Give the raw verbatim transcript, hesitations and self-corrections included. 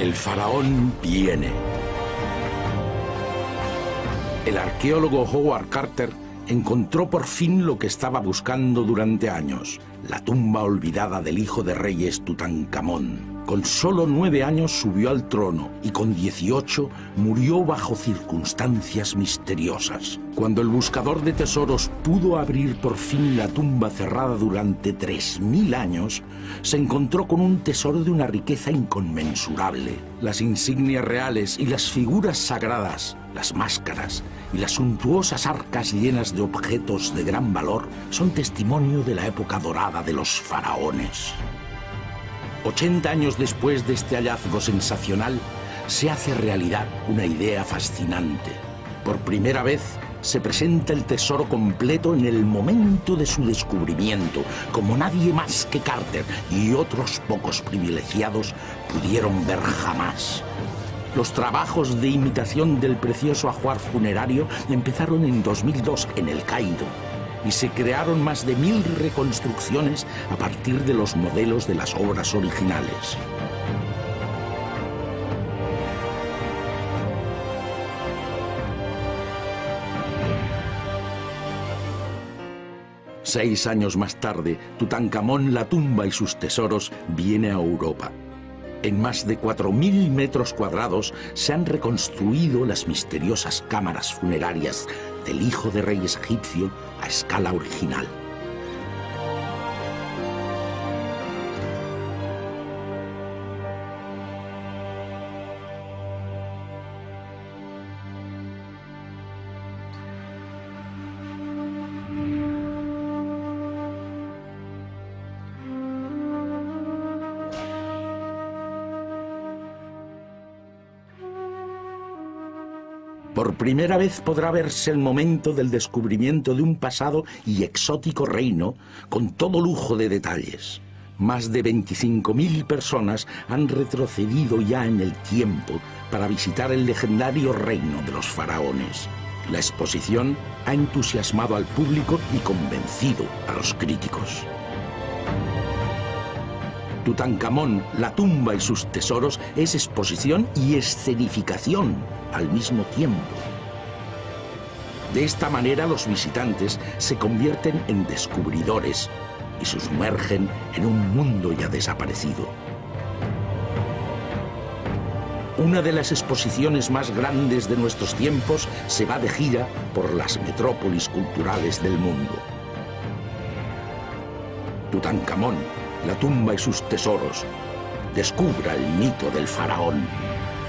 El faraón viene. El arqueólogo Howard Carter encontró por fin lo que estaba buscando durante años: la tumba olvidada del hijo de reyes Tutankamón. Con solo nueve años subió al trono y con dieciocho murió bajo circunstancias misteriosas. Cuando el buscador de tesoros pudo abrir por fin la tumba cerrada durante tres mil años, se encontró con un tesoro de una riqueza inconmensurable. Las insignias reales y las figuras sagradas, las máscaras y las suntuosas arcas llenas de objetos de gran valor son testimonio de la época dorada de los faraones. ochenta años después de este hallazgo sensacional, se hace realidad una idea fascinante. Por primera vez se presenta el tesoro completo en el momento de su descubrimiento, como nadie más que Carter y otros pocos privilegiados pudieron ver jamás. Los trabajos de imitación del precioso ajuar funerario empezaron en dos mil dos en El Cairo, y se crearon más de mil reconstrucciones a partir de los modelos de las obras originales. Seis años más tarde, Tutankamón, la tumba y sus tesoros viene a Europa. En más de cuatro mil metros cuadrados se han reconstruido las misteriosas cámaras funerarias del hijo de reyes egipcio a escala original. Por primera vez podrá verse el momento del descubrimiento de un pasado y exótico reino con todo lujo de detalles. Más de veinticinco mil personas han retrocedido ya en el tiempo para visitar el legendario reino de los faraones. La exposición ha entusiasmado al público y convencido a los críticos. Tutankamón, la tumba y sus tesoros es exposición y escenificación al mismo tiempo. De esta manera los visitantes se convierten en descubridores y se sumergen en un mundo ya desaparecido. Una de las exposiciones más grandes de nuestros tiempos se va de gira por las metrópolis culturales del mundo. Tutankamón, la tumba y sus tesoros. Descubra el mito del faraón.